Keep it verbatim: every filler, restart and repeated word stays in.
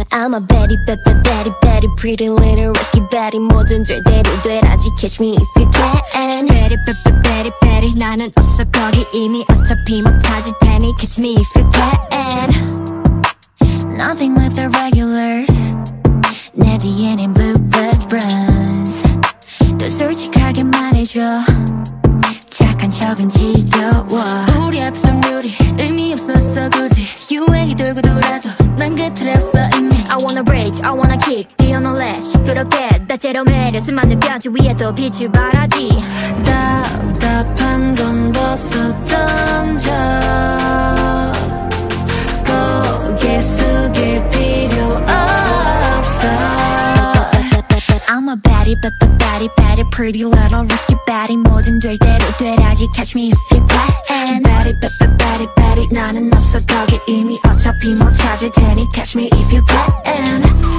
I'm a baddie, baddie, baddie, baddie, pretty little risky baddie. 뭐든 절대로 되라지. Catch me if you can. Baddie, baddie, baddie, baddie. 나는 없어 거기 이미 어차피 못 찾을 테니. Catch me if you can. Nothing with the regulars. 내 뒤에는 bluebird runs. 또 솔직하게 말해줘. 착한 척은 지겨워. 우리 앞선 룰이 의미 없었어 굳이. 유행이 돌고 돌아도 난 그 틀에 없어 이미. I wanna break, I wanna kick, 뛰어놀래 시끄럽게 다채로 매력 수많은 뼈지 위에도 빛을 발하지. 답답한 건 벗어 던져. 고개 숙일 필요 없어. I'm a baddie, baddie, baddie, baddie, pretty little risky baddie. 뭐든 될 대로 되라지. Catch me if you can. Baddie, baddie, baddie, baddie. 나는 없어 거기 이미 어차피 못 찾을 테니. Catch me if you can.